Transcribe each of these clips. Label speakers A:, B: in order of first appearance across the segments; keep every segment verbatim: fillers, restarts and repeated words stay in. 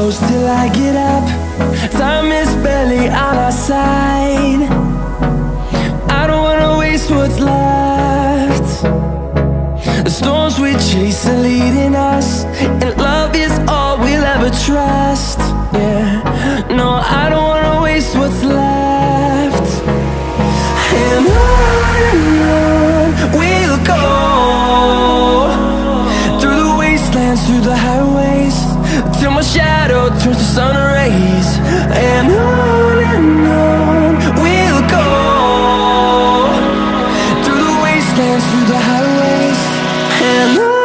A: close till I get up. Time is barely on our side. I don't wanna waste what's left. The storms we chase are leading us, and love is all we'll ever trust. Yeah, no, I don't wanna waste what's left. And on and on we'll go, through the wastelands, through the highways, till my shadow turns to sun rays. And on and on we'll go, through the wastelands, through the highways, and on.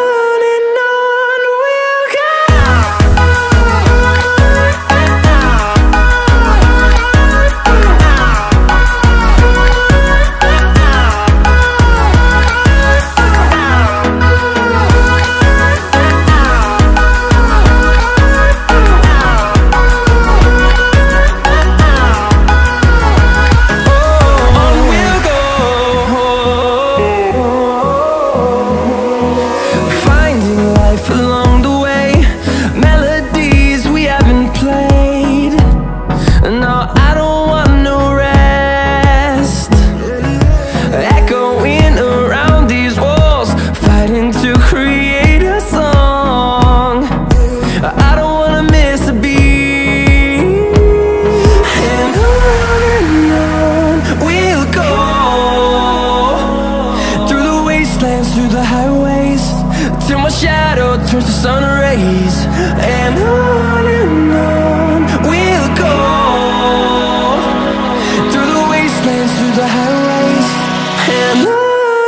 A: Through the highways, till my shadow turns to sun rays. And on and on we'll go, through the wastelands, through the highways, and on.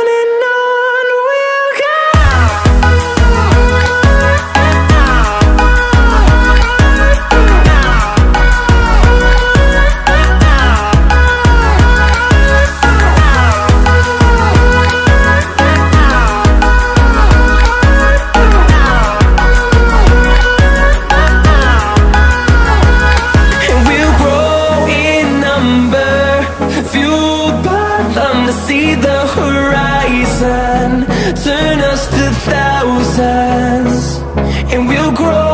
A: See the horizon turn us to thousands, and we'll grow